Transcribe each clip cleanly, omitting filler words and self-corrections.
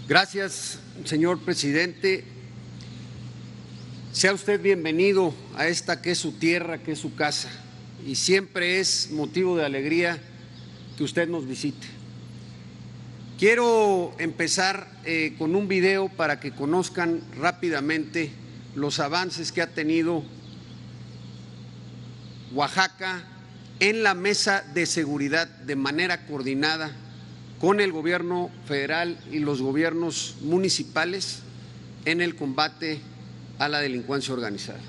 Gracias, señor presidente. Sea usted bienvenido a esta que es su tierra, que es su casa, y siempre es motivo de alegría que usted nos visite. Quiero empezar con un video para que conozcan rápidamente los avances que ha tenido Oaxaca en la mesa de seguridad de manera coordinada con el gobierno federal y los gobiernos municipales en el combate a la delincuencia organizada.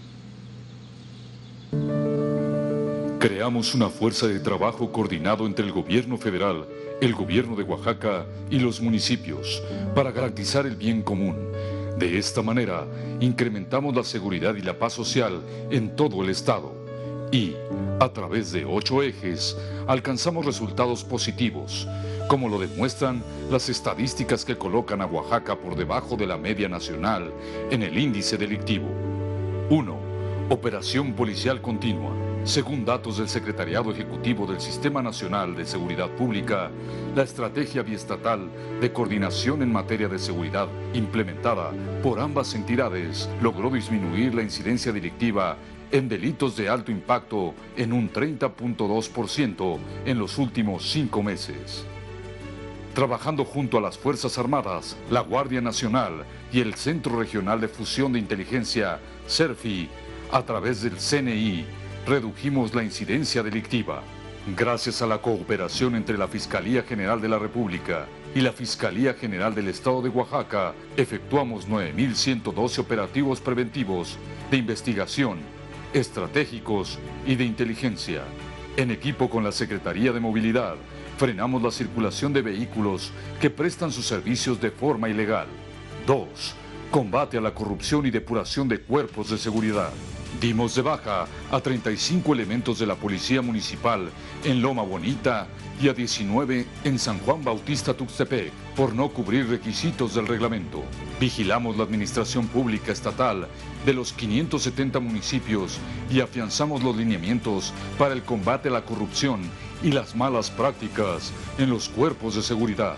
Creamos una fuerza de trabajo coordinado entre el gobierno federal, el gobierno de Oaxaca y los municipios para garantizar el bien común. De esta manera, incrementamos la seguridad y la paz social en todo el estado y, a través de 8 ejes, alcanzamos resultados positivos, como lo demuestran las estadísticas que colocan a Oaxaca por debajo de la media nacional en el índice delictivo. 1. Operación policial continua. Según datos del Secretariado Ejecutivo del Sistema Nacional de Seguridad Pública, la estrategia biestatal de coordinación en materia de seguridad implementada por ambas entidades logró disminuir la incidencia delictiva en delitos de alto impacto en un 30.2% en los últimos 5 meses. Trabajando junto a las Fuerzas Armadas, la Guardia Nacional y el Centro Regional de Fusión de Inteligencia, CERFI, a través del CNI, redujimos la incidencia delictiva. Gracias a la cooperación entre la Fiscalía General de la República y la Fiscalía General del Estado de Oaxaca, efectuamos 9.112 operativos preventivos de investigación, estratégicos y de inteligencia. En equipo con la Secretaría de Movilidad, frenamos la circulación de vehículos que prestan sus servicios de forma ilegal. 2. Combate a la corrupción y depuración de cuerpos de seguridad. Dimos de baja a 35 elementos de la Policía Municipal en Loma Bonita y a 19 en San Juan Bautista Tuxtepec por no cubrir requisitos del reglamento. Vigilamos la administración pública estatal de los 570 municipios y afianzamos los lineamientos para el combate a la corrupción y las malas prácticas en los cuerpos de seguridad.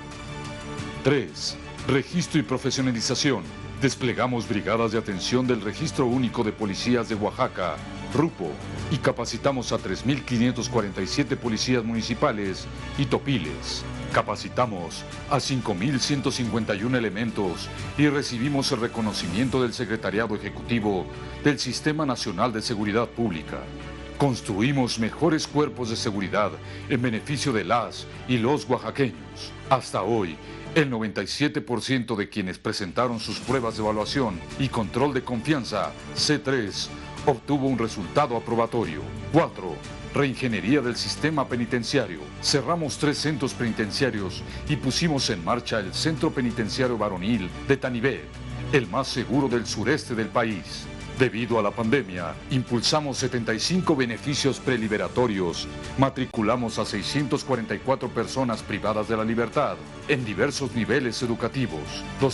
3. Registro y profesionalización. Desplegamos brigadas de atención del Registro Único de Policías de Oaxaca, RUPO, y capacitamos a 3.547 policías municipales y topiles. Capacitamos a 5.151 elementos y recibimos el reconocimiento del Secretariado Ejecutivo del Sistema Nacional de Seguridad Pública. Construimos mejores cuerpos de seguridad en beneficio de las y los oaxaqueños. Hasta hoy, el 97% de quienes presentaron sus pruebas de evaluación y control de confianza, C3, obtuvo un resultado aprobatorio. 4. Reingeniería del sistema penitenciario. Cerramos 3 centros penitenciarios y pusimos en marcha el Centro Penitenciario Varonil de Tanibet, el más seguro del sureste del país. Debido a la pandemia, impulsamos 75 beneficios preliberatorios, matriculamos a 644 personas privadas de la libertad en diversos niveles educativos,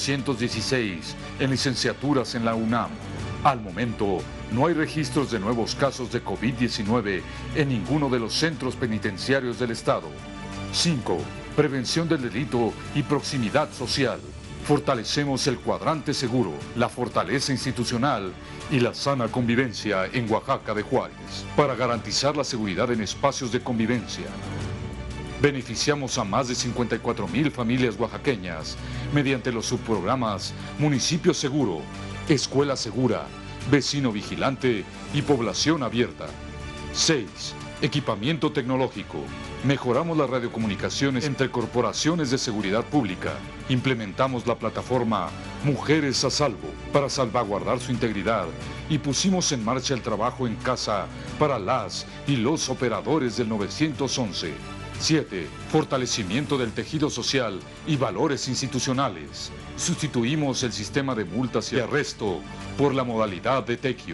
216 en licenciaturas en la UNAM. Al momento, no hay registros de nuevos casos de COVID-19 en ninguno de los centros penitenciarios del estado. 5. Prevención del delito y proximidad social. Fortalecemos el cuadrante seguro, la fortaleza institucional y la sana convivencia en Oaxaca de Juárez para garantizar la seguridad en espacios de convivencia. Beneficiamos a más de 54,000 familias oaxaqueñas mediante los subprogramas Municipio Seguro, Escuela Segura, Vecino Vigilante y Población Abierta. 6. Equipamiento tecnológico. Mejoramos las radiocomunicaciones entre corporaciones de seguridad pública. Implementamos la plataforma Mujeres a Salvo para salvaguardar su integridad y pusimos en marcha el trabajo en casa para las y los operadores del 911. 7. Fortalecimiento del tejido social y valores institucionales. Sustituimos el sistema de multas y arresto por la modalidad de tequio.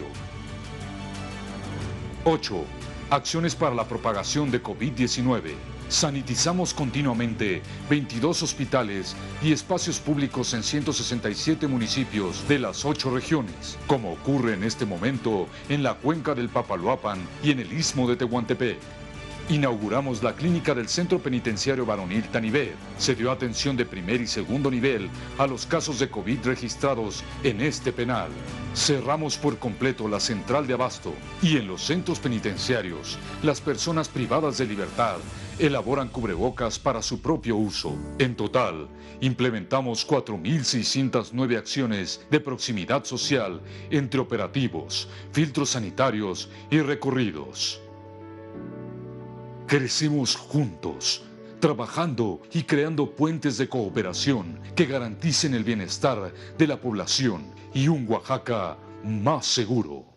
8. Acciones para la propagación de COVID-19. Sanitizamos continuamente 22 hospitales y espacios públicos en 167 municipios de las 8 regiones, como ocurre en este momento en la cuenca del Papaloapan y en el istmo de Tehuantepec. inauguramos la clínica del Centro Penitenciario Varonil Tanibet. Se dio atención de primer y segundo nivel a los casos de COVID registrados en este penal. Cerramos por completo la central de abasto y en los centros penitenciarios, las personas privadas de libertad elaboran cubrebocas para su propio uso. En total, implementamos 4.609 acciones de proximidad social entre operativos, filtros sanitarios y recorridos. Crecemos juntos, trabajando y creando puentes de cooperación que garanticen el bienestar de la población y un Oaxaca más seguro.